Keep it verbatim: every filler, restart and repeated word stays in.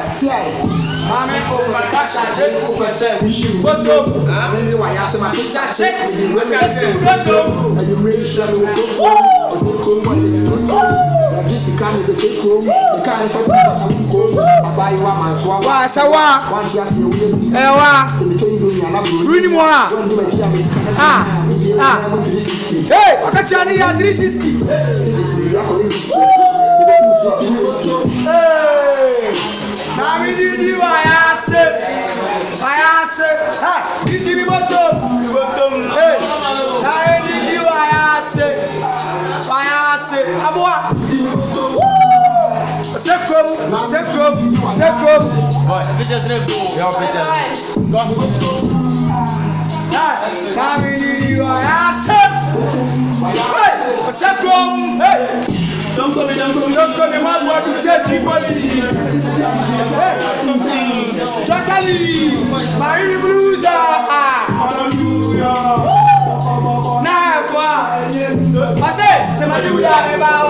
Mami, open cash and check, open sell. What up? Maybe why I say my piece and check. Let's see what do. And you really should have been just the kind of the same room, the kind of people I buy one man swap. Why, Sawa? Once you ask me, Ewa, Rudy Moa. Ah, ah, hey, I got you at three sixty. Hey, now we did you. I asked, I asked, ah, you give me bottom, bottom. Hey, now I did you. I asked, I asked, Abua. Secrum, secrum, secrum. Boy, bitches never. Your bitches. Stop. Ah, now we did you. I asked. Hey, secrum. Hey. Don't come in, don't come in, don't come in, my boy, to check Tripoli. Hey, Chakali, Marine Blues, ah, hallelujah. Now, I say, c'est ma douce,